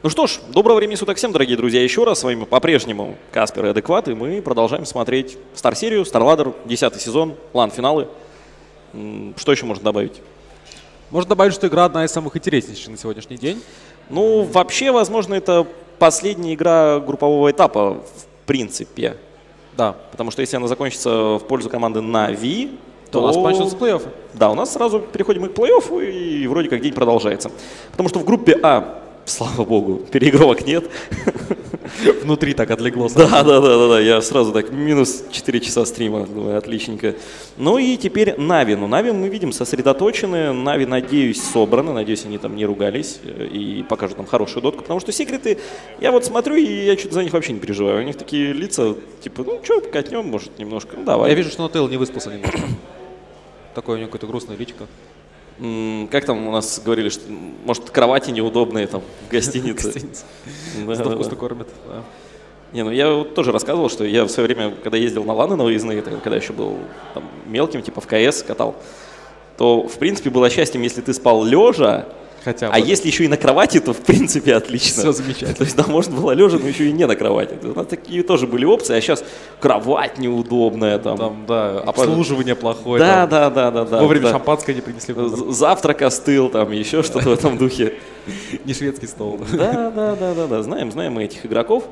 Ну что ж, доброго времени суток всем, дорогие друзья. Еще раз с вами по-прежнему Каспер и Адекват, и мы продолжаем смотреть Стар-серию, StarLadder, 10-й сезон, лан-финалы. Что еще можно добавить? Можно добавить, что игра одна из самых интереснейших на сегодняшний день. Ну, вообще, возможно, это последняя игра группового этапа, в принципе. Да. Потому что если она закончится в пользу команды Na'Vi, то у нас начнутся плей-оффы. Да, у нас сразу переходим и к плей-оффу, и вроде как день продолжается. Потому что в группе А, слава богу, переигровок нет. Внутри так отлегло. Да, я сразу так, минус 4 часа стрима, думаю, отличненько. Ну и теперь Na'Vi. Ну, Na'Vi мы видим сосредоточены, Na'Vi, надеюсь, собраны, надеюсь, они там не ругались и покажут нам хорошую дотку, потому что секреты, я вот смотрю, и я что-то за них вообще не переживаю. У них такие лица, типа, ну что, катнем, может, немножко, ну давай. Я вижу, что Нателл не выспался немножко. Такое у него какое-то грустное личико. Как там у нас говорили, что, может, кровати неудобные там в гостинице. Зато вкусно кормят. Не, ну я вот тоже рассказывал, что я в свое время, когда ездил на ланы на выездные, когда еще был там мелким, типа в КС катал, то, в принципе, было счастьем, если ты спал лежа, а если еще и на кровати, то, в принципе, отлично. Все замечательно. То есть, да, можно было лежа, но еще и не на кровати. Такие тоже были опции, а сейчас кровать неудобная. Там да, обслуживание плохое. Да. Вовремя шампанское не принесли. Завтрак остыл, там еще что-то в этом духе. Не шведский стол. Да, знаем мы этих игроков.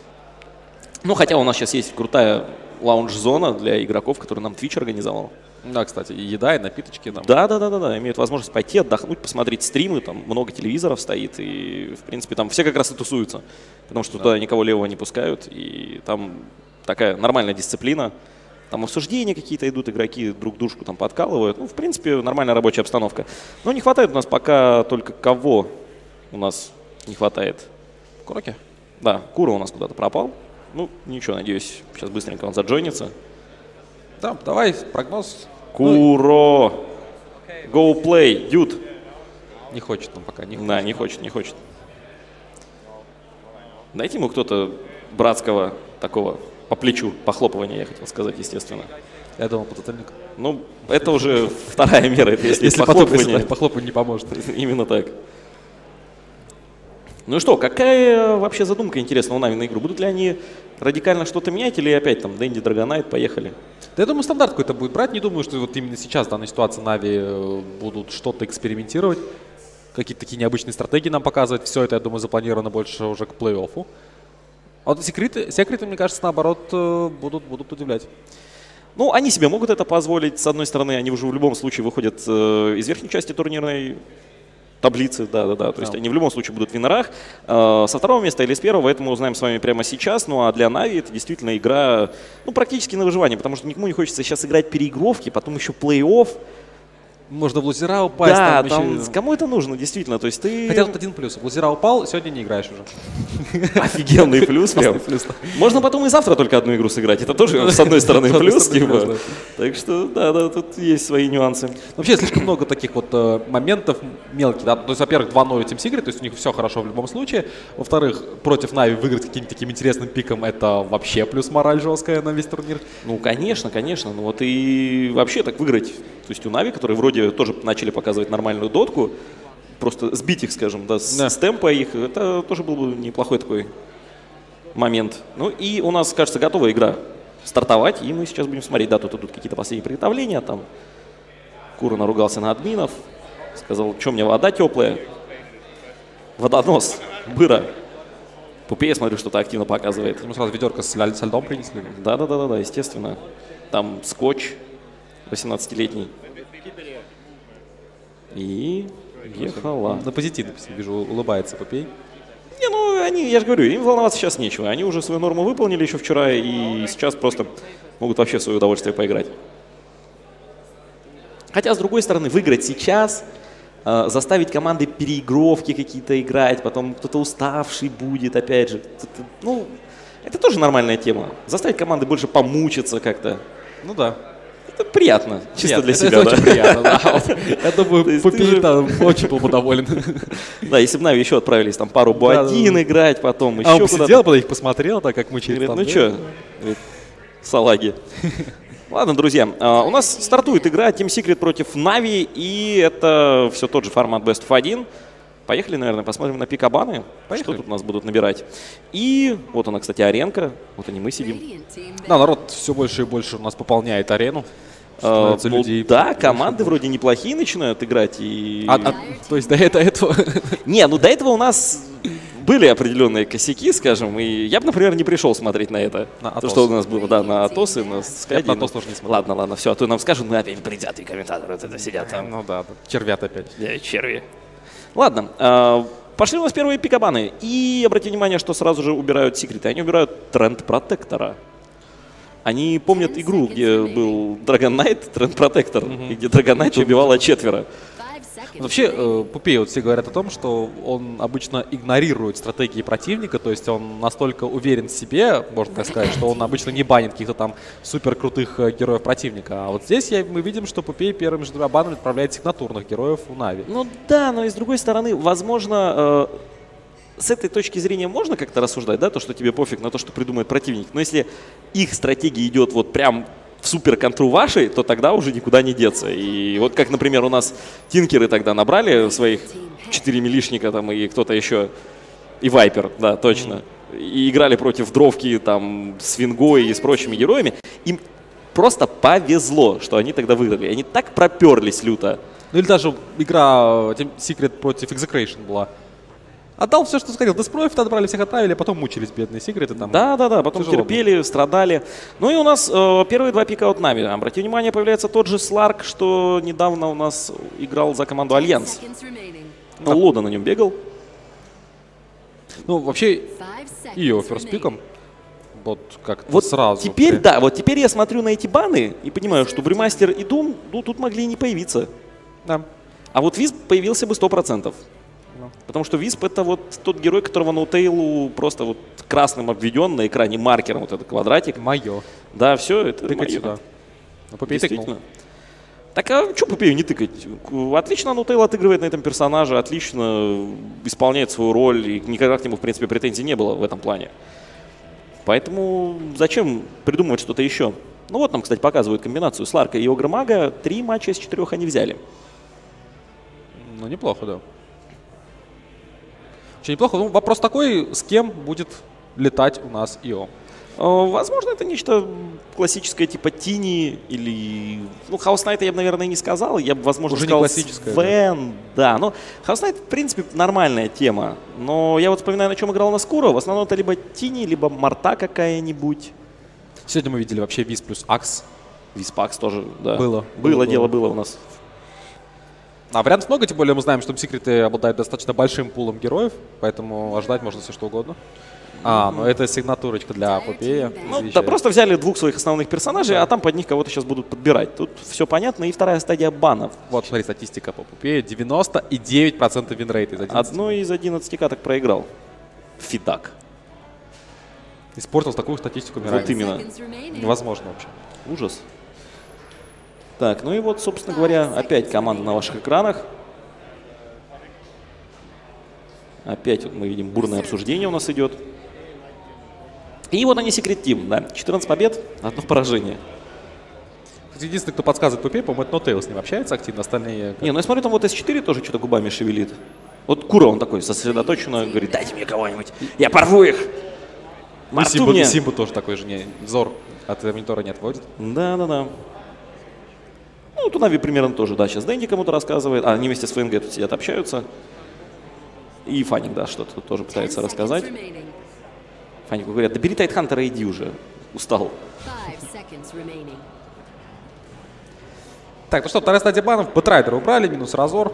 Ну, хотя у нас сейчас есть крутая лаунж-зона для игроков, которую нам Twitch организовал. Да, кстати, и еда, и напиточки. Там. Да, имеют возможность пойти, отдохнуть, посмотреть стримы, там много телевизоров стоит, и, в принципе, там все как раз и тусуются, потому что туда никого левого не пускают, и там такая нормальная дисциплина, там обсуждения какие-то идут, игроки друг дружку там подкалывают, ну, в принципе, нормальная рабочая обстановка. Но не хватает у нас пока только кого у нас не хватает? Куроки? Да, Кура у нас куда-то пропал, ну, ничего, надеюсь, сейчас быстренько он заджойнится. Да, давай прогноз. Куро! Go play, dude! Не хочет он пока, не хочет. Да, не хочет. Дайте ему кто-то братского такого по плечу, похлопывания, я хотел сказать, естественно. Я думал, подотельник. Ну, это уже вторая мера, если похлопывание не поможет. Именно так. Ну и что, какая вообще задумка интересна у Na'Vi на игру? Будут ли они радикально что-то менять или опять там Дэнди, Драгонайт, поехали? Да я думаю, стандарт какой-то будет брать. Не думаю, что вот именно сейчас в данной ситуации Na'Vi будут что-то экспериментировать. Какие-то такие необычные стратегии нам показывать. Все это, я думаю, запланировано больше уже к плей-оффу. А вот секреты, мне кажется, наоборот, будут удивлять. Ну, они себе могут это позволить. С одной стороны, они уже в любом случае выходят из верхней части турнирной таблицы, да. То есть они в любом случае будут в винорах. Со второго места или с первого, это мы узнаем с вами прямо сейчас. Ну а для Na'Vi это действительно игра, ну, практически на выживание, потому что никому не хочется сейчас играть переигровки, потом еще плей-офф. Можно в лузера упасть. Да, там кому это нужно, действительно. То есть ты... Хотя тут один плюс. В лузера упал, сегодня не играешь уже. Офигенный плюс прям. Можно потом и завтра только одну игру сыграть. Это тоже, с одной стороны, плюс. Так что, да, тут есть свои нюансы. Вообще, слишком много таких вот моментов мелких. Да? То есть, во-первых, 2-0 Team Secret, то есть у них все хорошо в любом случае. Во-вторых, против Na'Vi выиграть каким-нибудь таким интересным пиком, это вообще плюс мораль жесткая на весь турнир. Ну, конечно. Ну вот и вообще так выиграть. То есть у Na'Vi, которые вроде тоже начали показывать нормальную дотку, просто сбить их, скажем, да, с темпа их, это тоже был бы неплохой такой момент. Ну и у нас, кажется, готова игра стартовать, и мы сейчас будем смотреть. Да, тут идут какие-то последние приготовления, там Кура наругался на админов, сказал, что мне вода теплая, водонос, быра. Пупе, я смотрю, что-то активно показывает. Ему сразу ведерко со льдом принесли. Да, естественно. Там скотч 18-летний. И ехала. На позитивно, вижу, улыбается Попей. Не, ну, я же говорю, им волноваться сейчас нечего. Они уже свою норму выполнили еще вчера, и сейчас просто могут вообще в свое удовольствие поиграть. Хотя, с другой стороны, выиграть сейчас, заставить команды переигровки какие-то играть, потом кто-то уставший будет, опять же. Ну, это тоже нормальная тема. Заставить команды больше помучиться как-то. Ну да. Это приятно, чисто для себя. Это очень приятно, да. Я думаю, Попей очень был бы доволен. Да, если бы Na'Vi еще отправились там пару Бу-1 играть, потом еще куда-то. Он посидел, потом их посмотрел, так как мучает. Говорит, ну что, салаги. Ладно, друзья, у нас стартует игра Team Secret против Na'Vi, и это все тот же формат Best of 1. Поехали, наверное, посмотрим на пикабаны, что тут у нас будут набирать. И вот она, кстати, аренка. Вот они мы сидим. Да, народ все больше и больше у нас пополняет арену. Ну, да, команды вроде неплохие начинают играть. И... То есть до этого... Не, ну до этого у нас были определенные косяки, скажем, и я бы, например, не пришел смотреть на это. То, что у нас было, да, на Атосы, на Скади. На Атос тоже не смотрел. Ладно, все, а то нам скажут, мы опять предвзятые комментаторы это сидят там. Ну да, червят опять. Да, черви. Ладно, пошли у нас первые пикабаны. И обратите внимание, что сразу же убирают секреты. Они убирают тренд протектора. Они помнят игру, где был Dragon Knight, тренд протектор, и где Dragon Knight убивала 4. Вообще, Пупей, вот все говорят о том, что он обычно игнорирует стратегии противника, то есть он настолько уверен в себе, можно так сказать, что он обычно не банит каких-то там супер крутых героев противника. А вот здесь мы видим, что Пупей первыми же двумя банами отправляет сигнатурных героев у Нави. Ну да, но и с другой стороны, возможно, с этой точки зрения можно как-то рассуждать, да, то, что тебе пофиг на то, что придумает противник. Но если их стратегия идет вот прям в супер-контру вашей, то тогда уже никуда не деться. И вот как, например, у нас тинкеры тогда набрали своих 4 милишника там и кто-то еще, и Вайпер, да, точно. И играли против Дровки там с Вингой и с прочими героями. Им просто повезло, что они тогда выиграли. Они так проперлись люто. Ну или даже игра Secret против Execration была. Отдал все, что хотел. Деспрофит отбрали, всех отправили, а потом мучились бедные секреты. Там да, потом терпели, было. Страдали. Ну и у нас первые два пика от Нави. Обратите внимание, появляется тот же Сларк, что недавно у нас играл за команду Альянс. Ну, Лода на нем бегал. Ну, вообще, ее ферстпиком. Вот как-то вот сразу. Теперь, да, вот теперь я смотрю на эти баны и понимаю, что Бримастер и Дум, ну, тут могли и не появиться. Да. А вот Висп появился бы 100%. Потому что Висп — это вот тот герой, которого Ноутейлу просто вот красным обведен на экране маркером, вот этот квадратик. Мое. Да, все, это тыкать мое. Сюда. Ну, Попей тыкнул. Так а что Попею не тыкать? Отлично Ноутейл отыгрывает на этом персонаже, отлично исполняет свою роль, и никогда к нему, в принципе, претензий не было в этом плане. Поэтому зачем придумывать что-то еще? Ну вот нам, кстати, показывают комбинацию Сларка и Огромага. 3 матча из 4 они взяли. Ну, неплохо, да. Очень неплохо. Ну, вопрос такой, с кем будет летать у нас ИО? Возможно, это нечто классическое типа Тини или... Ну, Хаус Найт я бы, наверное, не сказал. Я бы, возможно, уже сказал классическое. Свен. Да, но Хаус Найт, в принципе, нормальная тема. Но я вот вспоминаю, на чем играл на Скуро. В основном это либо Тини, либо Марта какая-нибудь. Сегодня мы видели вообще Вис плюс Акс. Вис Акс тоже, да. Было дело у нас. А вариантов много, тем более мы знаем, что секреты обладают достаточно большим пулом героев, поэтому ожидать можно все что угодно. Ну это сигнатурочка для Попея. Ну, да, просто взяли двух своих основных персонажей, а там под них кого-то сейчас будут подбирать. Тут все понятно. И вторая стадия банов. Вот, смотри, статистика по Попею. 99% винрейт из 11. Одну из 11 каток проиграл. Фидак. Испортил такую статистику Вот именно. Невозможно вообще. Ужас. Так, ну и вот, собственно говоря, опять команда на ваших экранах. Опять вот мы видим бурное обсуждение у нас идет. И вот они, Secret Team, да. 14 побед, 1 поражение. Единственный, кто подсказывает Попей, по-моему, это Ноутейл с ним общается активно, остальные... Не, ну я смотрю, там вот S4 тоже что-то губами шевелит. Вот Кура, он такой сосредоточенно говорит, дайте мне кого-нибудь, я порву их. Симбу тоже такой же, взор от монитора не отводит. Да. Ну, Тунави примерно тоже, да, сейчас Дэнди кому-то рассказывает, они вместе с ФНГ тут сидят, общаются. И Фаник, да, что-то тут тоже пытается рассказать. Фанику говорят, да бери Тайтхантера, иди уже, устал. Так, ну что, вторая стадия банов, Бэтрайдера убрали, минус Разор.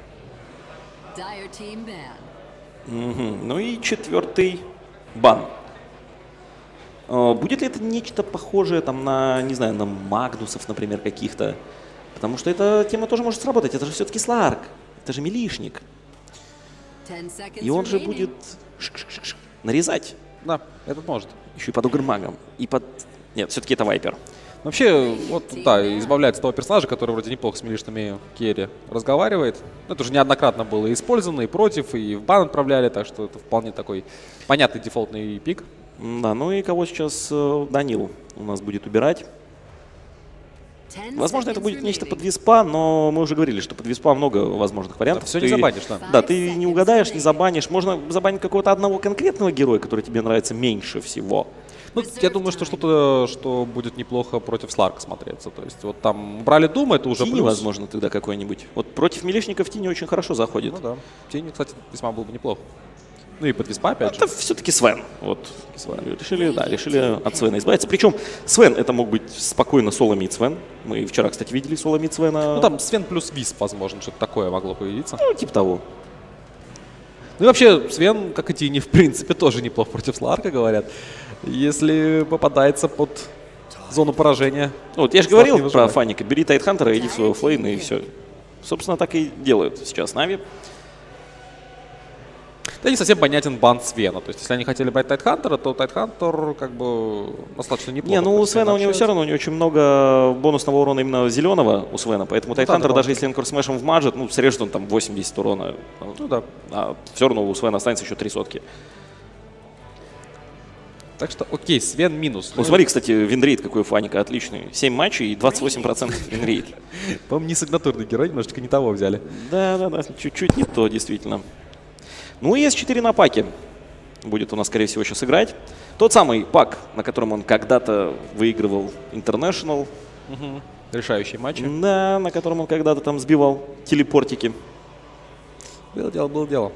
Ну и 4-й бан. Будет ли это нечто похожее там на, не знаю, на Магнусов, например, каких-то? Потому что эта тема тоже может сработать. Это же все-таки Сларк. Это же милишник. И он же будет нарезать. Да, этот может. Еще и под Огромагом. И под... Нет, все-таки это Вайпер. Вообще, вот, да, избавляется от того персонажа, который вроде неплохо с милишными керри разговаривает. Это уже неоднократно было использовано и против, и в бан отправляли, так что это вполне такой понятный дефолтный пик. Да, ну и кого сейчас Данил у нас будет убирать? Возможно, это будет нечто под виспа, но мы уже говорили, что под виспа много возможных вариантов. Все не забанишь, да. Да, ты не угадаешь, не забанишь. Можно забанить какого-то одного конкретного героя, который тебе нравится меньше всего. Ну, я думаю, что что-то, что будет неплохо против Сларка смотреться. То есть вот там брали Дума, это уже Тини, плюс. возможно, тогда какой-нибудь. Вот против милишников Тини очень хорошо заходит. Ну да. Тени, кстати, весьма было бы неплохо. Ну и под виспа, опять Это же. все-таки Свен. Вот. Решили от Свена избавиться. Причем Свен это мог быть спокойно соло мид Свен. Мы вчера, кстати, видели соло мид Свена. Ну там Свен плюс висп, возможно, что-то такое могло появиться. Ну, типа того. Ну и вообще, Свен, как и Тини, в принципе, тоже неплохо против Сларка, говорят. Если попадается под зону поражения. Вот я же Сларк говорил не про выживает. Фаника. Бери Тайтхантера, иди в своего флейна и все. Собственно, так и делают сейчас Нави. Да не совсем понятен бан Свена. То есть, если они хотели брать Тайтхантера, то Тайтхантер как бы достаточно неплохо. Не, ну у против Свена у него общается. все равно у него очень много бонусного урона именно зеленого у Свена, поэтому Тайтхантер, да, даже если он корсмэшем вмажет, ну, срежет он там 80 урона. Ну да. А все равно у Свена останется еще 3 сотки. Так что, окей, Свен минус. Ну, смотри, кстати, винрейт какой у Фаника отличный. 7 матчей и 28% винрейт. По-моему, не сигнатурный герой, немножечко не того взяли. Да, чуть-чуть не то, действительно. Ну и S4 на паке будет у нас, скорее всего, сейчас играть. Тот самый пак, на котором он когда-то выигрывал International. Решающие матчи. Да, на котором он когда-то там сбивал телепортики. Было дело, было дело.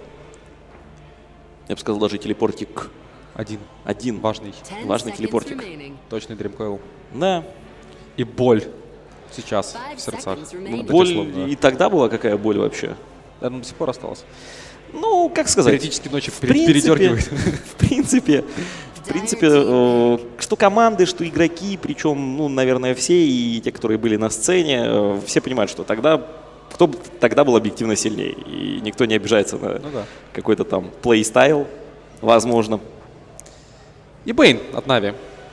Я бы сказал, даже телепортик один. Важный. Важный телепортик. Точный дримкойл. Да. И боль сейчас в сердцах. Ну, Вот боль эти слова, да. и тогда была какая боль вообще? Она до сих пор осталась. Ну, как сказать. Периодически ночью В принципе, передергивает. В принципе, что команды, что игроки, причем, ну, наверное, все, и те, которые были на сцене, все понимают, что тогда, кто тогда был объективно сильнее. И никто не обижается на Ну да. какой-то там плей-стайл, возможно. И Бэйн от Нави.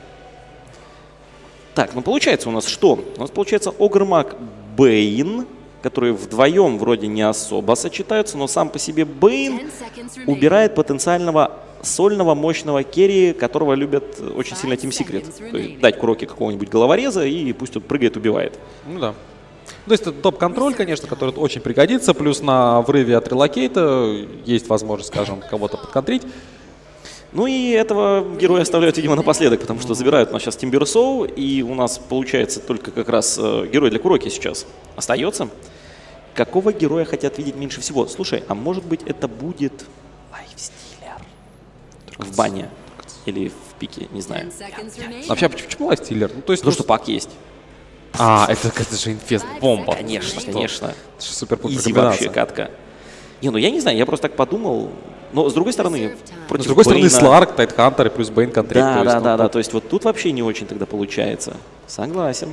Так, ну получается у нас что? У нас получается Огрмак Бэйн, которые вдвоем вроде не особо сочетаются, но сам по себе Бэйн убирает потенциального сольного мощного керри, которого любят очень сильно Team Secret. То есть дать Куроки какого-нибудь головореза и пусть он прыгает, убивает. Ну да. То есть это топ-контроль, конечно, который очень пригодится. Плюс на врыве от релокейта есть возможность, скажем, кого-то подконтрить. Ну и этого героя оставляют, видимо, напоследок, потому что забирают у нас сейчас Тимберсоу, и у нас получается только как раз герой для Куроки сейчас остается. Какого героя хотят видеть меньше всего? Слушай, а может быть это будет лайфстилер в бане или в пике, не знаю. Вообще, почему лайфстиллер? Ну, то есть, Потому что пак есть. это же инфест бомба. Конечно, Что? конечно. Это же супер-пупер Изи комбинация. вообще катка. Не, ну я не знаю, я просто так подумал. Но с другой стороны, Но против с другой стороны, Бэйна- Сларк, Тайтхантер и плюс Бэйн контрикт. Да, то есть, да, ну, да, да. То есть вот тут вообще не очень тогда получается. Согласен.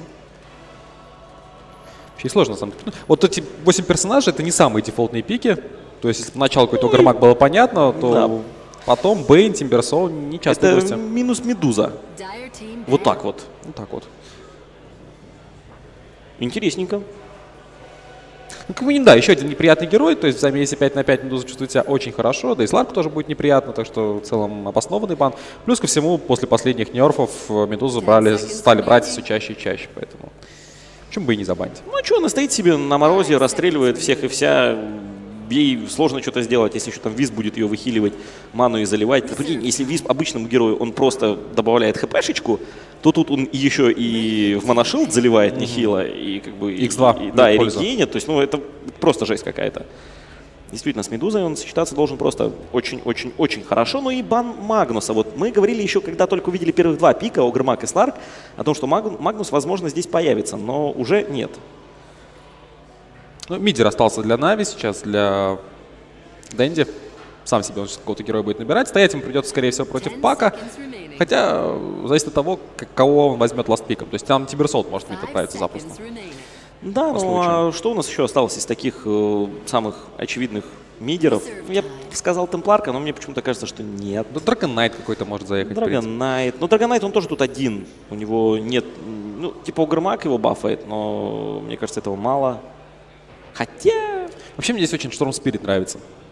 Вообще сложно, на самом деле. Вот эти 8 персонажей — это не самые дефолтные пики. То есть, если поначалу какой-то Огрмак было понятно, то Да. потом Бэйн, Тимберсоу не часто Это гости. минус Медуза. Вот так вот. Вот так вот. Интересненько. Ну, как бы, да, еще один неприятный герой, то есть в замесе 5 на 5 Медуза чувствует себя очень хорошо, да и Сларку тоже будет неприятно, так что в целом обоснованный бан. Плюс ко всему, после последних нерфов Медузу стали брать все чаще и чаще, поэтому почему бы и не забанить. Ну а что, она стоит себе на морозе, расстреливает всех и вся. Ей сложно что-то сделать, если еще там Виз будет ее выхиливать, ману и заливать. Ты прикинь, если Виз обычному герою он просто добавляет хпшечку, то тут он еще и в моношилд заливает нехило, и как бы... X2 да, и пользу. регенит, то есть, ну, это просто жесть какая-то. Действительно, с Медузой он сочетаться должен просто очень-очень-очень хорошо. Ну и бан Магнуса. Вот мы говорили еще, когда только увидели первых два пика, Огрмак и Сларк, о том, что Магнус, возможно, здесь появится, но уже нет. Ну, мидер остался для Нави сейчас, для Дэнди. Сам себе он сейчас какого-то героя будет набирать. Стоять ему придется, скорее всего, против Пака. Хотя зависит от того, кого он возьмет ластпиком. То есть там Тиберсолт может мид отправиться запросто. Да, По ну а что у нас еще осталось из таких самых очевидных мидеров? Я бы сказал Темпларка, но мне почему-то кажется, что нет. Да Драгон Найт какой-то может заехать. в принципе. Драгонайт. Ну, Драгонайт, он тоже тут один. У него нет... Ну, типа Огрмак его бафает, но мне кажется, этого мало. Хотя... Вообще мне здесь очень Шторм Спирит нравится.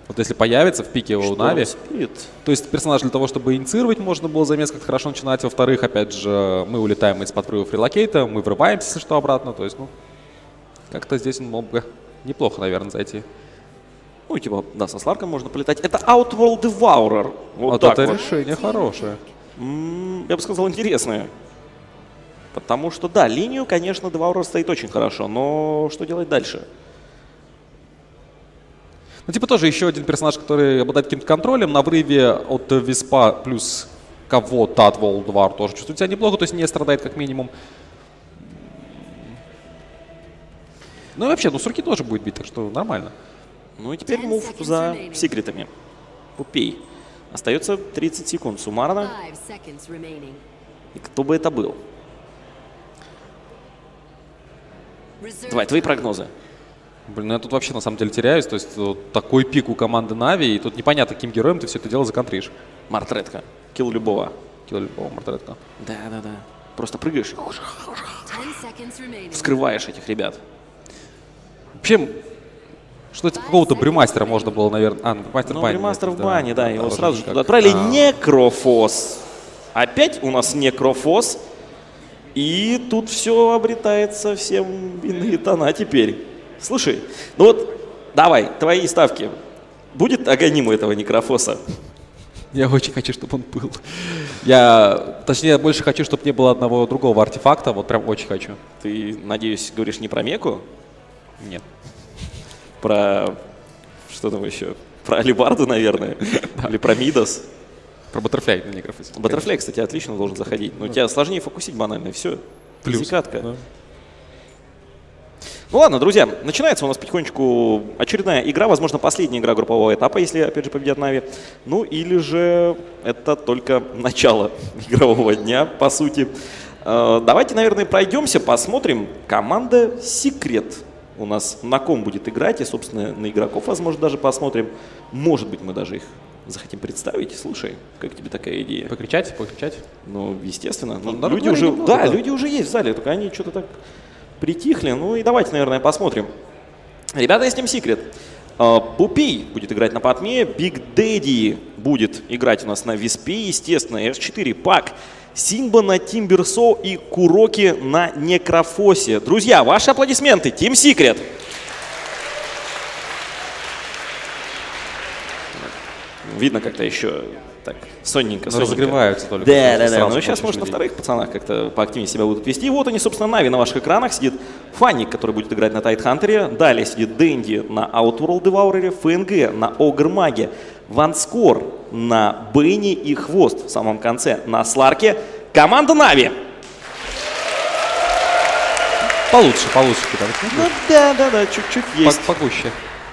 Вот если появится в пике у Нави, Spirit. то есть персонаж для того, чтобы инициировать, можно было замес как хорошо начинать. Во-вторых, опять же, мы улетаем из подпрыгов релокейта, мы врываемся, если что, обратно. То есть, ну, как-то здесь он мог бы неплохо, наверное, зайти. Ну, типа, да, со Сларком можно полетать. Это Outworld Devourer. Вот это вот. решение хорошее. Я бы сказал, интересное. Потому что, да, линию, конечно, Devourer стоит очень хорошо, но что делать дальше? Ну, типа тоже еще один персонаж, который обладает каким-то контролем. На врыве от Виспа плюс кого-то от World War тоже чувствует себя неплохо, то есть не страдает как минимум. Ну и вообще, ну с руки тоже будет бить, так что нормально. Ну и теперь мув за секретами. Пупей. Остается 30 секунд суммарно. И кто бы это был? Давай, твои прогнозы. Блин, ну я тут вообще на самом деле теряюсь. То есть вот такой пик у команды Нави, и тут непонятно, каким героем ты все это дело законтришь. Мартретка. Килл любого. Килл любого Мартретка. Да. Просто прыгаешь и вскрываешь этих ребят. Вообще, что-то какого-то брюмастера можно было, наверное... Брюмастер в бане. Брюмастер в бане, да. Его сразу же как... туда отправили. Некрофос. Опять у нас Некрофос. И тут все обретает совсем иные тона теперь. Слушай, ну вот, давай, твои ставки. Будет Аганим у этого Некрофоса? Я очень хочу, чтобы он был. Точнее, больше хочу, чтобы не было одного другого артефакта. Вот прям очень хочу. Ты, надеюсь, говоришь не про Меку? Нет. Про... Что там еще? Про Алибарду, наверное? Или про Мидас? Про Баттерфляй на Некрофосе. Баттерфляй, кстати, отлично должен заходить. Но тебя сложнее фокусить банально, и все. Плюс. Катка. Да. Ну ладно, друзья, начинается у нас потихонечку очередная игра, возможно, последняя игра группового этапа, если, опять же, победят Нави. Ну или же это только начало игрового дня, по сути. Давайте, наверное, пройдемся, посмотрим. Команда Secret у нас на ком будет играть, и, собственно, на игроков, возможно, даже посмотрим. Может быть, мы даже их захотим представить. Слушай, как тебе такая идея? Покричать? Ну, естественно. Ну, люди уже, да, люди уже есть в зале, только они что-то так притихли. Ну и давайте, наверное, посмотрим. Ребята из Team Secret. Пупей будет играть на Патме, Big Daddy будет играть у нас на Виспе, естественно, S4 Пак, Симба на Тимберсо и Куроки на Некрофосе. Друзья, ваши аплодисменты, Team Secret. Видно как-то еще так сонненько. Разогреваются только. Да. Ну сейчас, может, на вторых пацанах как-то поактивнее себя будут вести. И вот они, собственно, Нави на ваших экранах. Сидит Фанник, который будет играть на Тайтхантере. Далее сидит Дэнди на Outworld Devourer, ФНГ на Огр-Маге, Ванскор на Бенни и Хвост в самом конце на Сларке. Команда Нави. Получше. Ну, да, чуть-чуть есть. Погуще.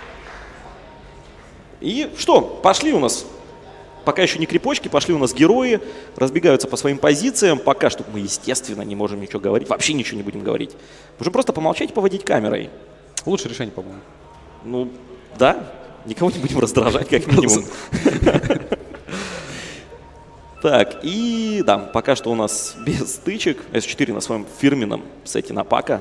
И что, пошли у нас, пока еще не крепочки, пошли у нас герои, разбегаются по своим позициям. Пока что мы, естественно, не можем ничего говорить, вообще ничего не будем говорить. Можем просто помолчать и поводить камерой. Лучшее решение, по-моему. Ну, да, никого не будем раздражать, как минимум. Так, и да, пока что у нас без стычек. S4 на своем фирменном сете на Пака.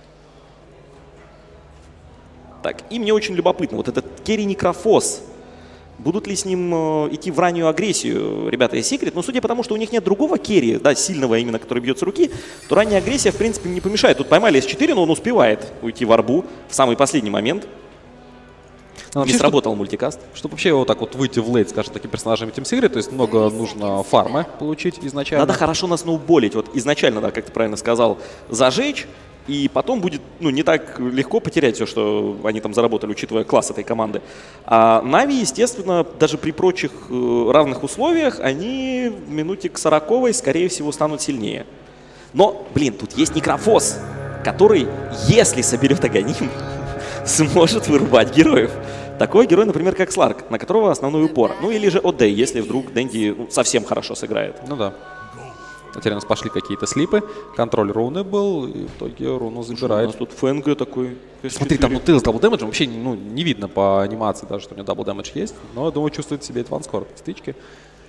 Так, и мне очень любопытно, вот этот Керри Некрофос, будут ли с ним идти в раннюю агрессию ребята из Secret? Но судя по тому, что у них нет другого керри, да, сильного именно, который бьет с руки, то ранняя агрессия, в принципе, не помешает. Тут поймали S4, но он успевает уйти в арбу в самый последний момент. Не сработал мультикаст. Чтобы вообще вот так вот выйти в лейт, скажем, таким персонажами Team Secret, то есть много нужно фармы получить изначально. Надо хорошо насноуболить, вот изначально, да, как ты правильно сказал, зажечь. И потом будет, ну, не так легко потерять все, что они там заработали, учитывая класс этой команды. А Нави, естественно, даже при прочих равных условиях, они в минуте к 40-й, скорее всего, станут сильнее. Но, блин, тут есть Некрофос, который, если соберет Аганим, сможет вырубать героев. Такой герой, например, как Сларк, на которого основной упор. Ну или же Одей, если вдруг Дэнди совсем хорошо сыграет. Ну да. Теперь у нас пошли какие-то слипы, контроль руны был, и в итоге руну забирает. У нас тут ФНГ такой. Смотри, там Тил с дабл дэмэджем, вообще не видно по анимации даже, что у него дабл дэмэдж есть, но, я думаю, чувствует в себе это ванскор, стычки.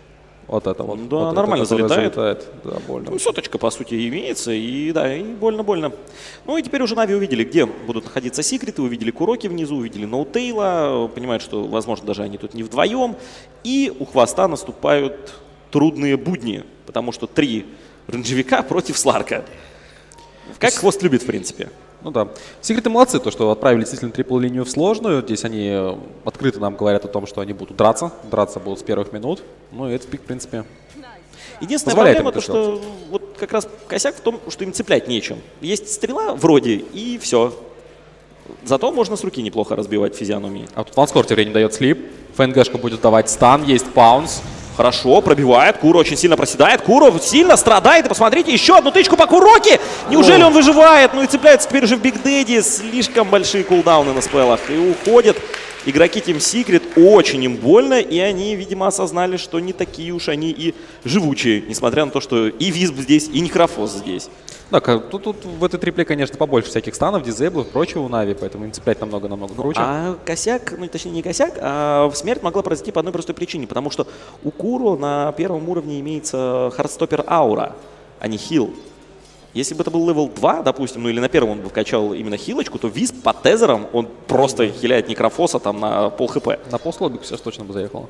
Вот это вот. Да, вот нормально это, залетает. Да, больно. Ну, соточка, по сути, имеется, и да, и больно-больно. Ну и теперь уже Нави увидели, где будут находиться секреты, увидели Куроки внизу, увидели Ноутейла, понимают, что, возможно, даже они тут не вдвоем. И у хвоста наступают трудные будни, потому что 3 рейнджевика против Сларка. Как хвост любит, в принципе. Ну да. Секреты молодцы, то, что отправили действительно трипл-линию в сложную. Здесь они открыто нам говорят о том, что они будут драться. Драться будут с первых минут. Ну и это, в принципе, единственная позволяет проблема, им это то, что вот как раз косяк в том, что им цеплять нечем. Есть стрела вроде, и все. Зато можно с руки неплохо разбивать физиономии. А тут Ванскор тем временем дает слип. ФНГшка будет давать стан, есть паунс. Хорошо, пробивает. Куро очень сильно проседает. Куро сильно страдает. И посмотрите, еще одну тычку по Куроки. Неужели он выживает? Ну и цепляется теперь уже в Биг Дэдди. Слишком большие кулдауны на спеллах. И уходят игроки Team Secret. Очень им больно. И они, видимо, осознали, что не такие уж они и живучие. Несмотря на то, что и Визб здесь, и Некрофос здесь. Да, тут в этой трипле, конечно, побольше всяких станов, дизейблов, прочего у Нави, поэтому им цеплять намного-намного круче. А косяк, ну точнее не косяк, а смерть могла произойти по одной простой причине, потому что у Куро на первом уровне имеется Хардстоппер Аура, а не хил. Если бы это был левел 2, допустим, ну или на первом он бы вкачал именно хилочку, то Висп по тезерам, он просто хиляет Некрофоса там на пол хп. На полслобик все точно бы заехало.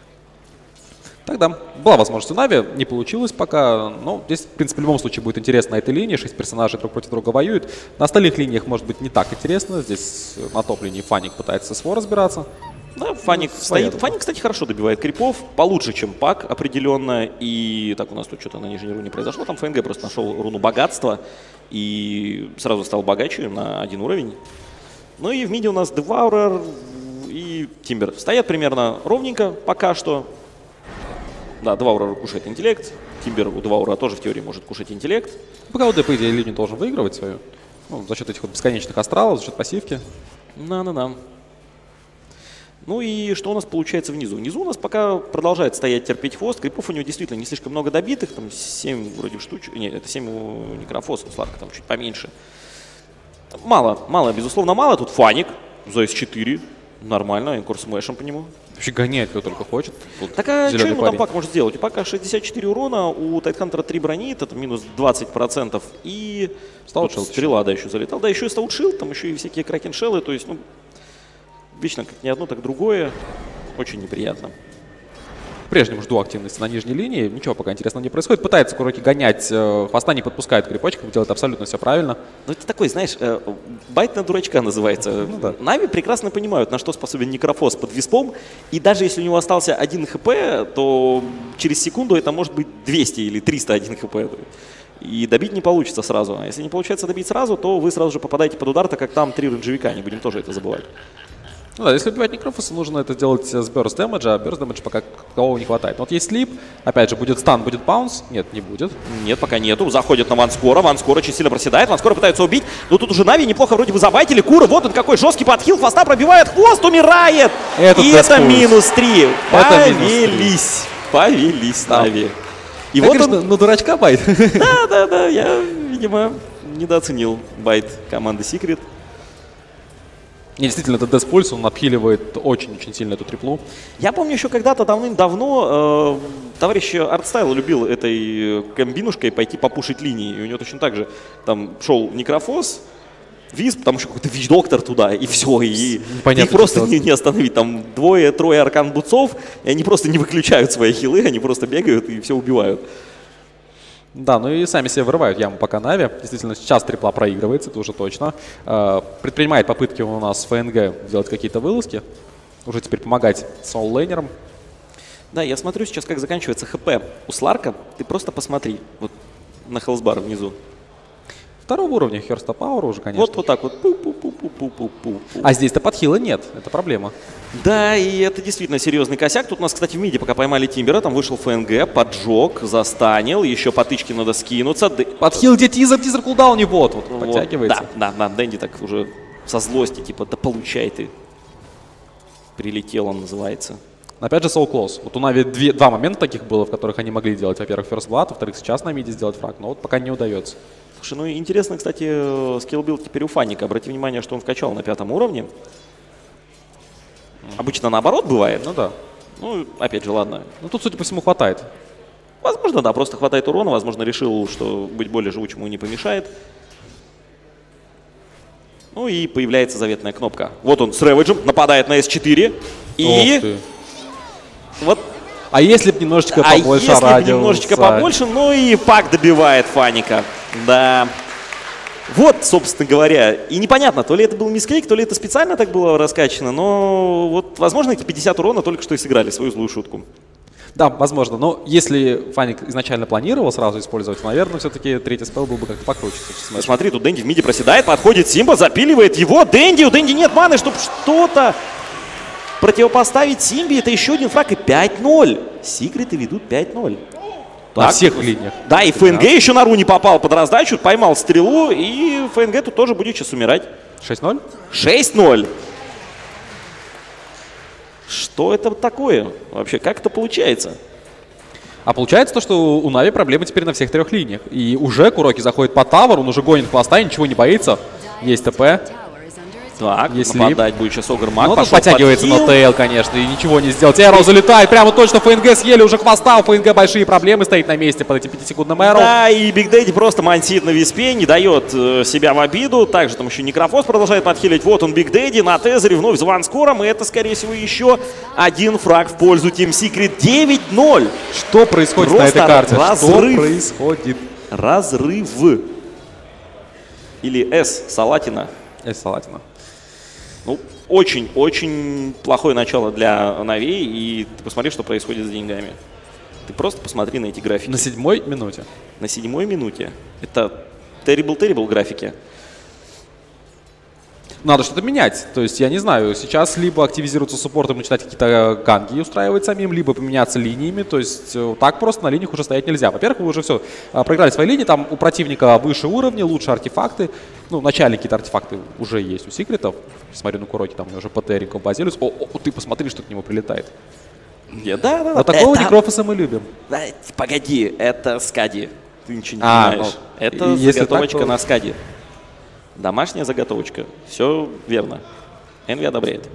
Тогда была возможность у Нави, не получилось пока, но здесь, в принципе, в любом случае будет интересно на этой линии, 6 персонажей друг против друга воюют. На остальных линиях может быть не так интересно, здесь на топ-линии Фаник пытается с СВО разбираться. Да, Фаник стоит. Фаник, кстати, хорошо добивает крипов, получше, чем Пак, определенно. И так у нас тут что-то на нижней руне произошло, там ФНГ просто нашел руну богатства и сразу стал богаче на 1 уровень. Ну и в миде у нас Деваурер и Тимбер стоят примерно ровненько пока что. Да, Деваурер кушает интеллект. Тимбер у Деваурера тоже в теории может кушать интеллект. Пока УД, по идее, линию должен выигрывать свою. Ну, за счет этих вот бесконечных астралов, за счет пассивки. Да. Ну и что у нас получается внизу? Внизу у нас пока продолжает стоять терпеть хвост. Крипов у него действительно не слишком много добитых. Там 7 вроде штучек. Нет, это 7 у Некрофоса, у Сларка там чуть поменьше. Мало, безусловно, мало. Тут Фаник за S4. Нормально, Энкор с мэшем по нему. Вообще гоняет, кто только хочет. Так а что ему там Пак может сделать? У Пака 64 урона, у Тайтхантера 3 брони, это минус 20%. И стрела, да, еще залетал. Да, еще и Стаутшилд, там еще и всякие кракеншеллы. То есть, ну, вечно как не одно, так другое. Очень неприятно. По-прежнему жду активности на нижней линии. Ничего пока интересного не происходит. Пытается Куроки гонять. Хвоста не подпускает крипочков. Делает абсолютно все правильно. Ну это такой, знаешь, байт на дурачка называется. Ну, да. Нави прекрасно понимают, на что способен Некрофос под виспом. И даже если у него остался 1 хп, то через секунду это может быть 200 или 301 хп. И добить не получится сразу. А если не получается добить сразу, то вы сразу же попадаете под удар, так как там 3 рейнджевика. Не будем тоже это забывать. Ну да, если убивать Некрофоса, нужно это делать с burst damage, а burst damage пока кого не хватает. Но вот есть слип, опять же, будет стан, будет баунс. Нет, не будет. Нет, пока нету. Заходит на Ванскора. Ванскор очень сильно проседает. Ванскора пытаются убить. Но тут уже Нави неплохо вроде бы забайтили. Кура, вот он какой жесткий подхил. Хвоста пробивает, хвост умирает. И это минус 3. Повелись Нави. И вот конечно, он... дурачка байт. Да, я, видимо, недооценил байт команды Secret. Не, действительно, это Death Pulse, он обхиливает очень-очень сильно эту триплу. Я помню еще когда-то давным-давно товарищ Артстайл любил этой комбинушкой пойти попушить линии. И у него точно так же там шел Некрофос, Висп, там еще какой-то Вич-доктор туда, и все. И их просто не остановить. Там 2-3 аркан-бутсов, и они просто не выключают свои хилы, они просто бегают и все убивают. Да, ну и сами себе вырывают яму пока Нави. Действительно, сейчас трипла проигрывается, это уже точно. Предпринимает попытки у нас ФНГ делать какие-то вылазки. Уже теперь помогать соул-лейнерам. Да, я смотрю сейчас, как заканчивается ХП у Сларка. Ты просто посмотри вот на хелсбар внизу. Второго уровня Херста Пауэр уже, конечно. Вот так вот. Пу-пу-пу-пу-пу-пу-пу. А здесь-то подхила нет, это проблема. Да, и это действительно серьезный косяк. Тут у нас, кстати, в миде пока поймали Тимбера, там вышел ФНГ, поджег, застанил, еще по тычке надо скинуться. Подхил, где тизер кулдаун не вот подтягивается. Да, Дэнди так уже со злости, типа, да получай ты. Прилетел он, называется. Опять же, So Close. Вот у Нави два момента таких было, в которых они могли делать, во-первых, First Blood, во-вторых, сейчас на миде сделать фраг, но вот пока не удается. Слушай, ну интересно, кстати, скиллбилд теперь у Фаника. Обрати внимание, что он вкачал на 5 уровне. Обычно наоборот бывает. Ну да. Ну, опять же, ладно. Ну, тут, судя по всему, хватает. Возможно, да, просто хватает урона. Возможно, решил, что быть более живучим ему не помешает. Ну и появляется заветная кнопка. Вот он с Рэвиджем, нападает на S4. И вот. А если бы немножечко побольше если радиуса? Немножечко побольше, ну и Пак добивает Фаника. Да. Вот, собственно говоря, и непонятно, то ли это был мисклик, то ли это специально так было раскачано, но вот, возможно, эти 50 урона только что и сыграли свою злую шутку. Да, возможно, но если Фаник изначально планировал сразу использовать, наверное, все-таки третий спел был бы как-то покруче. Смотри, тут Дэнди в миде проседает, подходит Симба, запиливает его. Дэнди, у Дэнди нет маны, чтобы что-то противопоставить Симбе. Это еще один фраг и 5-0. Секреты ведут 5-0. На всех линиях. Да, и ФНГ еще на руне попал под раздачу, поймал стрелу, и ФНГ тут тоже будет сейчас умирать. 6-0? 6-0. Что это такое? Вообще, как это получается? А получается то, что у Нави проблемы теперь на всех трех линиях. И уже Куроки заходит по тавер, он уже гонит хвоста, ничего не боится. Есть ТП. Так, если нападать будет сейчас Огр-Маг. Ну, тут подтягивается на ТЛ, конечно, и ничего не сделать. Эро залетает, прямо точно ФНГ съели уже хвоста. У ФНГ большие проблемы, стоит на месте под этим 5-секундным Эро. Да, и Биг Дэдди просто мансит на виспе, не дает себя в обиду. Также там еще Некрофос продолжает подхилить. Вот он, Биг Дэдди, на Тезере вновь с ванскором. И это, скорее всего, еще один фраг в пользу Team Secret. 9-0. Что происходит просто на этой карте? Разрыв. Что происходит? Разрыв. Или С. Салатина. С. Салатина. Ну, очень-очень плохое начало для Нави, и ты посмотри, что происходит с деньгами. Ты просто посмотри на эти графики. На 7-й минуте. На 7-й минуте. Это terrible графики. Надо что-то менять. То есть, я не знаю, сейчас либо активизироваться суппортом, начинать какие-то ганги устраивать самим, либо поменяться линиями. То есть, так просто на линиях уже стоять нельзя. Во-первых, вы уже все проиграли свои линии, там у противника выше уровня, лучше артефакты. Ну, начальные какие-то артефакты уже есть у секретов. Смотрю на Куроки, там у него уже ПТ, базилиус. О, ты посмотри, что к нему прилетает. Да. Вот такого Некрофоса мы любим. Погоди, это Скади. Ты ничего не понимаешь. Это заготовочка на Скади. Домашняя заготовочка. Все верно. Энви одобряет.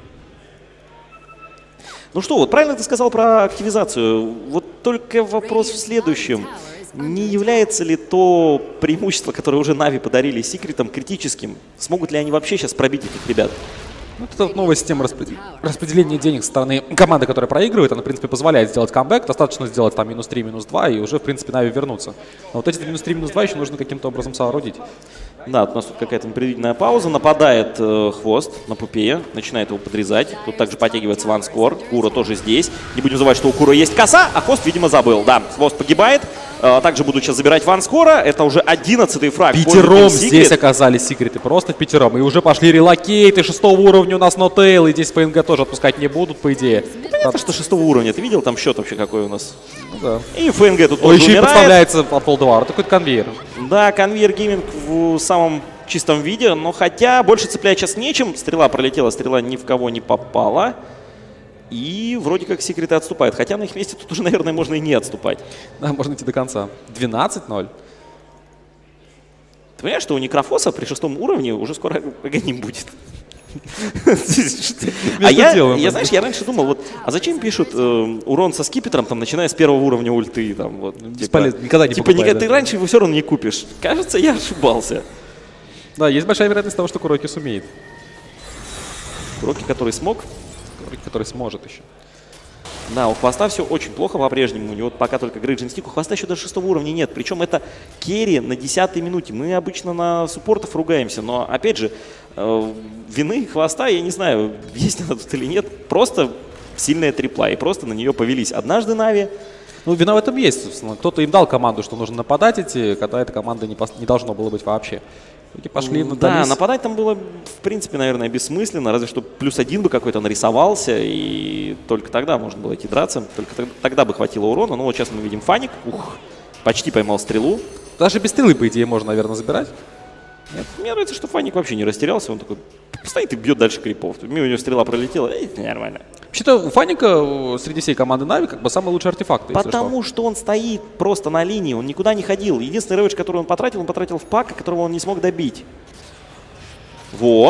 Ну что, вот правильно ты сказал про активизацию. Вот только вопрос в следующем. Не является ли то преимущество, которое уже Нави подарили секретам, критическим? Смогут ли они вообще сейчас пробить этих ребят? Ну, это вот новая система распределения денег со стороны команды, которая проигрывает. Она, в принципе, позволяет сделать камбэк. Достаточно сделать там -3, -2, и уже, в принципе, Нави вернуться. Но вот эти -3, -2 еще нужно каким-то образом соорудить. Да, у нас тут какая-то непредвиденная пауза. Нападает Хвост на Пупея, начинает его подрезать. Тут также подтягивается Ванскор. Кура тоже здесь. Не будем забывать, что у Кура есть коса, а Хвост, видимо, забыл. Да, Хвост погибает. Также будут сейчас забирать Ванскора. Это уже 11-й фраг. Пятером здесь оказались секреты. Просто пятером. И уже пошли релокейты 6-го уровня у нас нотейл. И здесь ФНГ тоже отпускать не будут, по идее. Понятно, что 6-го уровня. Ты видел там счет вообще какой у нас? Ну, да. И ФНГ тут тоже еще умирает. И подставляется от полдвара. Такой конвейер. Да, конвейер гейминг в самом чистом виде. Но хотя больше цеплять сейчас нечем. Стрела пролетела, стрела ни в кого не попала. И вроде как секреты отступают. Хотя на их месте тут уже, наверное, можно и не отступать. Да, можно идти до конца. 12-0. Ты понимаешь, что у Некрофоса при 6-м уровне уже скоро агоним будет? А я, знаешь, я раньше думал, вот, а зачем пишут урон со скипетром, там, начиная с 1-го уровня ульты? Там, вот, бесполезно, никогда не покупай. Типа, ты раньше его все равно не купишь. Кажется, я ошибался. Да, есть большая вероятность того, что Куроки сумеет. Куроки, который смог? Который сможет еще. Да, у Хвоста все очень плохо по-прежнему. У него пока только Грейджин Стик. У Хвоста еще даже 6-го уровня нет. Причем это керри на 10-й минуте. Мы обычно на суппортов ругаемся. Но, опять же, вины Хвоста, я не знаю, есть она тут или нет. Просто сильная трипла. И просто на нее повелись. Однажды Нави... Ну, вина в этом есть, собственно. Кто-то им дал команду, что нужно нападать идти, когда эта команда не должно было быть вообще. И пошли, да, нападать там было, в принципе, наверное, бессмысленно, разве что +1 бы какой-то нарисовался, и только тогда можно было идти драться, только тогда бы хватило урона. Но вот сейчас мы видим Фаник, почти поймал стрелу. Даже без стрелы, по идее, можно, наверное, забирать. Нет, мне нравится, что Фаник вообще не растерялся, он такой стоит и бьет дальше крипов. У него стрела пролетела, нормально. Вообще-то у Фаника среди всей команды Нави как бы самый лучший артефакт. Потому что он стоит просто на линии, он никуда не ходил. Единственный реведж, который он потратил в пак, которого он не смог добить. Вот.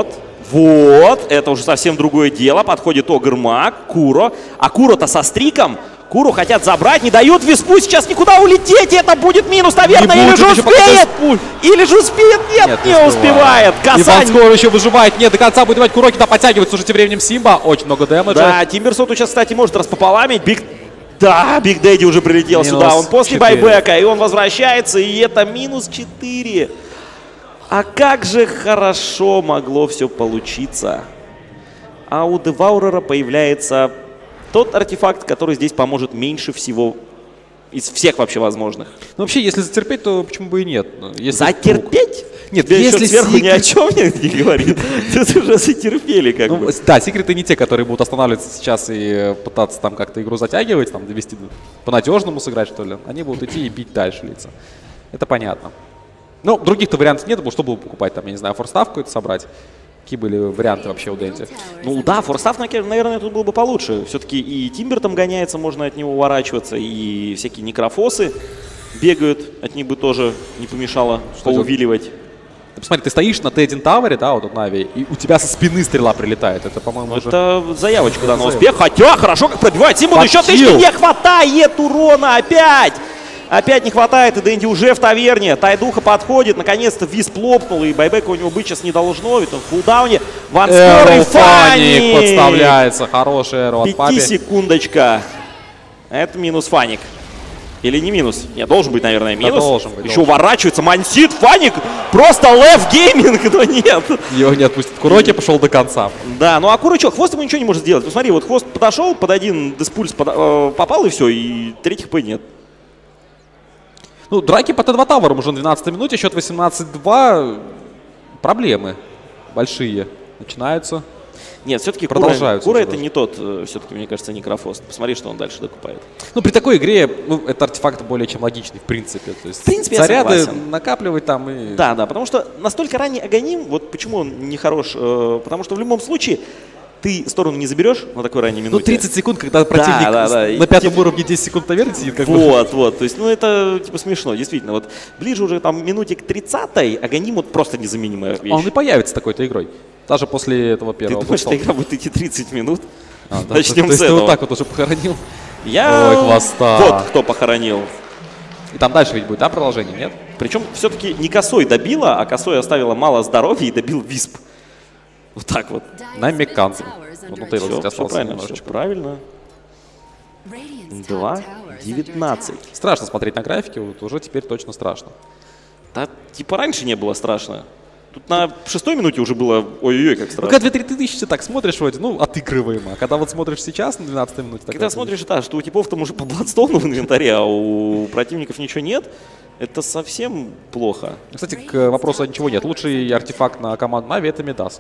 Вот, это уже совсем другое дело. Подходит Огр Маг, Куро. А Куро-то со стриком. Куру хотят забрать, не дают Виспу сейчас никуда улететь. И это будет минус, наверное. Или же успеет? Или же успеет? Нет, не успевает. Иван скоро еще выживает. Нет, до конца будет давать Куроки. Да, подтягивается уже тем временем Симба. Очень много дэмэджа. Да, Тимберсоту сейчас, кстати, может распополамить. Да, Биг Дэдди уже прилетел сюда. Он после байбека, и он возвращается. И это минус 4. А как же хорошо могло все получиться. А у Деваурера появляется тот артефакт, который здесь поможет меньше всего из всех вообще возможных. Ну вообще, если затерпеть, то почему бы и нет? Если затерпеть? Нет, если сверху ни о чем не говорит, то уже затерпели как бы. Да, секреты не те, которые будут останавливаться сейчас и пытаться там как-то игру затягивать, там довести по-надежному сыграть, что ли. Они будут идти и бить дальше лица. Это понятно. Ну, других-то вариантов нет, что было покупать, там, я не знаю, форстав какой-то собрать. Какие были варианты вообще у Дэнди? Ну да, форстав, наверное, тут был бы получше. Все-таки и Тимбер там гоняется, можно от него уворачиваться, и всякие некрофосы бегают, от них бы тоже не помешало поувиливать. Ты посмотри, ты стоишь на Т1 Тауэре, да, вот тут Нави, и у тебя со спины стрела прилетает. Это, по-моему, это заявочка, да, на успех. Хотя, хорошо, как пробивает Симбу, еще тычки не хватает урона опять! Опять не хватает, и Дэнди уже в таверне. Тайдуха подходит, наконец-то Висп лопнул, и байбека у него быть сейчас не должно, ведь он в кулдауне. Ванскор и Фаник подставляется, хороший эро от Папи. 5-секундочка. Это минус Фаник. Или не минус? Нет, должен быть, наверное, минус. Да, должен быть, еще уворачивается, мансит, Фаник, просто лев гейминг, но нет. Его не отпустит. Куроки пошел до конца. Да, ну а Курочок, хвост ему ничего не может сделать. Посмотри, вот хвост подошел, под один диспульс попал, и все, и третьих П нет. Ну, драки по Т2 Тауэрам уже на 12-й минуте, счет 18-2. Проблемы большие начинаются. Нет, все-таки продолжаются. Кура это не тот, все-таки, мне кажется, некрофост. Посмотри, что он дальше докупает. Ну, при такой игре, ну, это артефакт более чем логичный, в принципе. То есть, в принципе, заряды накапливать там и... Да, потому что настолько ранний Аганим, вот почему он не хорош, потому что в любом случае ты сторону не заберешь на такой ранней минуте. Ну, 30 секунд, когда противник на пятом уровне 10 секунд наверное сидит. Как вот, то есть, ну, это типа смешно, действительно. Вот ближе уже там минуте к 30-й Аганим вот просто незаменимая вещь. Он и появится такой-то игрой. Даже после этого первого. Ты думаешь, что игра будет идти 30 минут? Да, начнем с этого. Ты вот так вот уже похоронил. Ой, хвоста. Вот кто похоронил. И там дальше ведь будет, да, продолжение, нет? Причем все-таки не косой добила, а косой оставила мало здоровья и добил Висп. Вот так вот. На Мекканзе. Все правильно, все правильно. 2-19. Страшно смотреть на графике, вот уже теперь точно страшно. Да, типа раньше не было страшно. Тут на 6-й минуте уже было ой-ой-ой, как страшно. Ну, когда 2-3 тысячи так смотришь вроде, ну, отыгрываемо. А когда вот смотришь сейчас на 12-й минуте... Когда смотришь, да, что у типов там уже по Бладстоуну в инвентаре, а у противников ничего нет, это совсем плохо. Кстати, к вопросу ничего нет. Лучший артефакт на команду Нави — это Медас.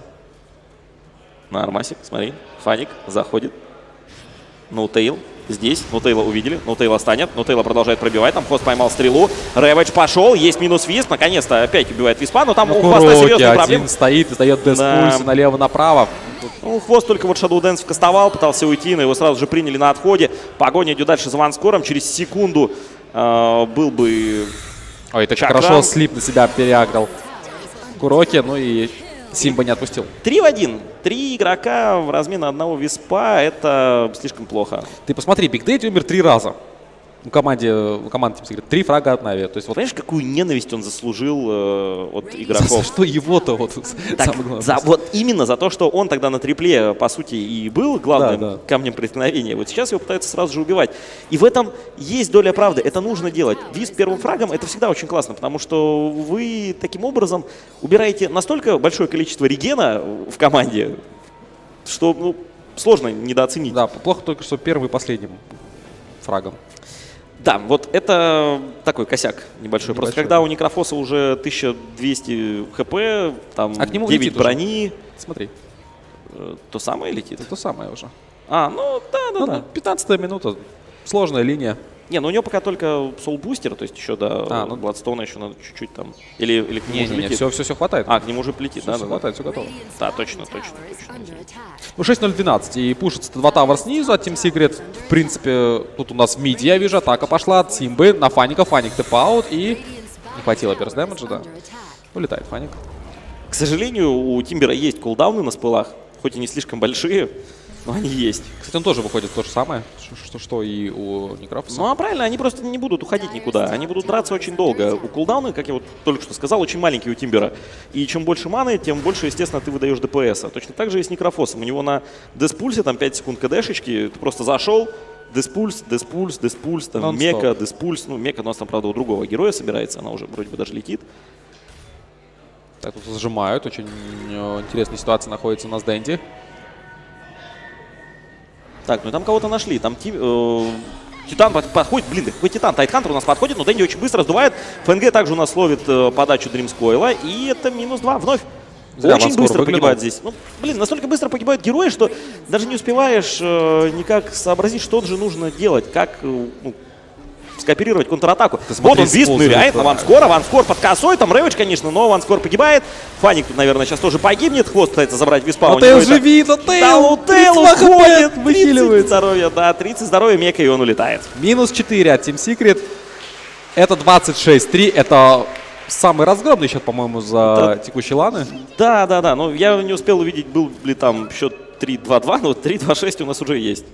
На Армасик, смотри, Фаник заходит. Ноутейл здесь, Ноутейла увидели, Ноутейла станет, Ноутейла продолжает пробивать, там Хвост поймал стрелу, Рэвидж пошел, есть минус Висп, наконец-то опять убивает Виспа, но там у Хвоста серьезные проблемы. Один стоит, издает Дэнс-пульс налево-направо. Ну, Хвост только вот Shadow Dance вкастовал, пытался уйти, но его сразу же приняли на отходе. Погоня идет дальше за Ванскором, через секунду был бы... Ой, так хорошо слип на себя переаграл Куроки, ну и Симба не отпустил. 3-1. 3 игрока в размен одного Виспа — это слишком плохо. Ты посмотри, Биг Дэдди умер 3 раза. У команды 3 фрага от Нави. То есть, вот... Понимаешь, какую ненависть он заслужил от игроков? За что его-то вот так, вот именно за то, что он тогда на трипле, по сути, и был главным камнем преткновения. Вот сейчас его пытаются сразу же убивать. И в этом есть доля правды. Это нужно делать. Висп первым фрагом — это всегда очень классно, потому что вы таким образом убираете настолько большое количество регена в команде, что сложно недооценить. Да, плохо только, что первым и последним фрагом. Да, вот это такой косяк небольшой. Просто когда у Некрофоса уже 1200 хп, там 9 брони. Смотри. То самое летит? Это то самое уже. Ну да. 15-я минута. Сложная линия. Не, ну у него пока только Soul Booster, то есть еще до Бладстоуна еще надо чуть-чуть там. Или к нему уже летит? Все хватает. К нему уже летит, да? Все хватает, все готово. Да, точно. Ну, 6-0-12. И пушится Т2 Тауэр снизу от Team Secret. В принципе, тут у нас в миде, я вижу, атака пошла от Симбы на Фаника. Фаник тэп-аут и не хватило перс дэмэджа, да. Улетает Фаник. К сожалению, у Тимбера есть кулдауны на спылах, хоть и не слишком большие, но они есть. Кстати, он тоже выходит то же самое, что и у Некрофоса. Ну а правильно, они просто не будут уходить никуда, они будут драться очень долго. У кулдауны, как я вот только что сказал, очень маленький у Тимбера. И чем больше маны, тем больше, естественно, ты выдаешь ДПС. Точно так же и с Некрофосом. У него на деспульсе там 5 секунд КДшечки, ты просто зашел, деспульс, там мека, деспульс. Ну, мека у нас там, правда, у другого героя собирается, она уже вроде бы даже летит. Так, тут зажимают, очень интересная ситуация находится у нас Дэнди. Так, ну там кого-то нашли, там Титан подходит, блин, какой Титан? Тайтхантер у нас подходит, но Дэнди очень быстро сдувает. ФНГ также у нас ловит подачу Дримскойла, и это -2 вновь. Зря очень быстро выглянул. погибает здесь. Ну, блин, настолько быстро погибают герои, что даже не успеваешь никак сообразить, что же нужно делать, как скооперировать контратаку. Вот он, Вист ныряет на Ванскор под косой, там Рэвидж, конечно, но Ванскор погибает. Фаник тут, наверное, сейчас тоже погибнет. Хвост пытается забрать Виспа. А Тейл живит, а Тейл уходит, выхиливает. 30 здоровья, да, 30 здоровья, мека, и он улетает. -4 от Team Secret. Это 26-3, это самый разгромный счет, по-моему, за текущие ланы. Да, но я не успел увидеть, был ли там счет 3-2-2, но 3-2-6 у нас уже есть.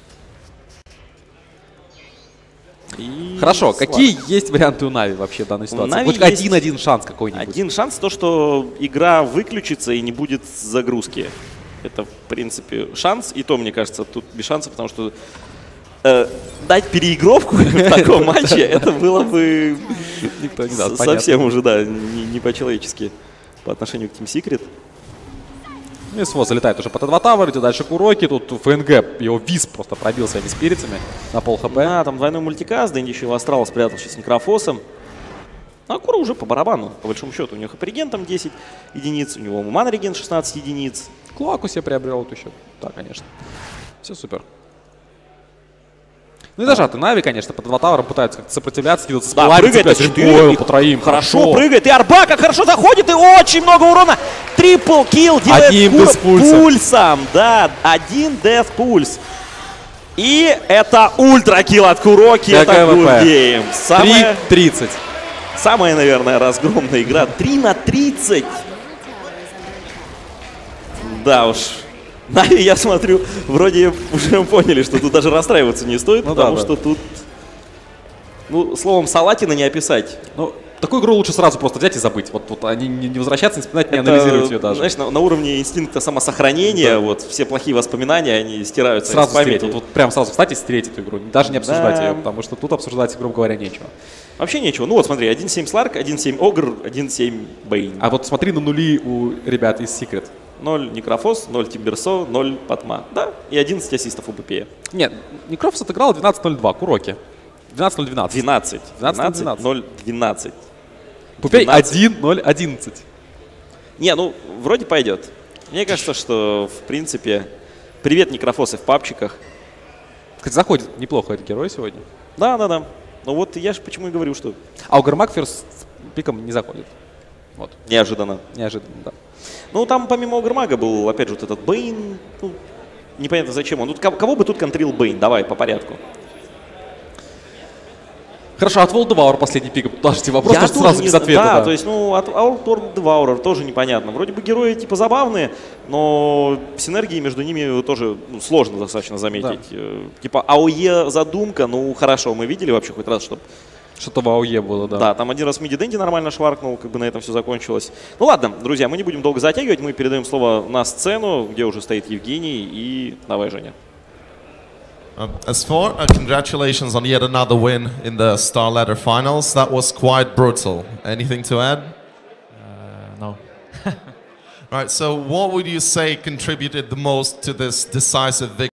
И Хорошо, какие есть варианты у Нави вообще в данной ситуации? Хоть один шанс какой-нибудь. Один шанс, то, что игра выключится и не будет загрузки. Это, в принципе, шанс. И то, мне кажется, тут без шанса, потому что дать переигровку в таком матче, это было бы совсем уже, да, не по-человечески по отношению к Team Secret. И СВО залетает уже по Т2 Tower, идет дальше Куроки, тут ФНГ, его Виз просто пробил своими спиритами на пол хп. Да, там двойной мультикаст, Дэнди еще в Астрал спрятавшись с Некрофосом. А Кура уже по барабану, по большому счету. У него хп-реген там 10 единиц, у него мана-реген 16 единиц. Клоаку себе приобрел вот еще. Да, конечно. Все супер. Ну и зажаты Нави, конечно, по Т2 Tower пытаются как-то сопротивляться, скидываться с да, пылами, прыгает по троим. Хорошо прыгает, и Арба как хорошо заходит, и очень много урона. Трипл килл делает Кура пульсом. Да, один Death Pulse. И это ультра-килл от Куроки, это good game. 3-30. Самая, наверное, разгромная игра. 3/30. Да уж. Нави, я смотрю, вроде уже поняли, что тут даже расстраиваться не стоит, потому что тут, ну, словом, салатина не описать. Ну, такую игру лучше сразу просто взять и забыть. Вот они не возвращаться, не вспоминать, не анализировать ее даже. Знаешь, на уровне инстинкта самосохранения, вот все плохие воспоминания, они стираются сразу из памяти. Вот прям сразу встать и стереть эту игру, даже не обсуждать ее, потому что тут обсуждать, грубо говоря, нечего. Вообще нечего. Ну вот смотри, 1.7 Сларк, 1.7 Огр, 1.7 Бейн. А вот смотри на нули у ребят из Secret. 0 Некрофос, 0 Тимберсо, 0 Патма. Да, и 11 ассистов у ПП. Нет, Некрофос отыграл 12-0-2, Куроки. 12-0-12. 12. 0-12. Пупей 1-0-11. Не, ну, вроде пойдет. Мне кажется, что, в принципе, привет, Некрофосы в папчиках. Кстати, заходит неплохо этот герой сегодня. Да. Ну вот я же почему и говорю, что... А у Гармакфер с пиком не заходит. Вот. Неожиданно. Неожиданно, да. Ну, там помимо Огрмага был, опять же, вот этот Бейн. Ну, непонятно зачем он. Ну, кого бы тут контрил Бейн? Давай, по порядку. Хорошо, от World Devour последний пик. Подождите, вопрос я сразу без ответа. Да, то есть, ну, от World Devour тоже непонятно. Вроде бы герои типа забавные, но синергии между ними тоже сложно достаточно заметить. Да. Типа АОЕ задумка, ну, хорошо, мы видели вообще хоть раз, чтобы... Что-то в АОЕ было, да. Да, там один раз Миди Дэнди нормально шваркнул, как бы на этом все закончилось. Ну ладно, друзья, мы не будем долго затягивать, мы передаем слово на сцену, где уже стоит Евгений, и давай, Женя. As for congratulations on yet another win in the Star Ladder Finals. That was quite brutal. Anything to add? No. Right, so what would you say contributed the most to this decisive victory?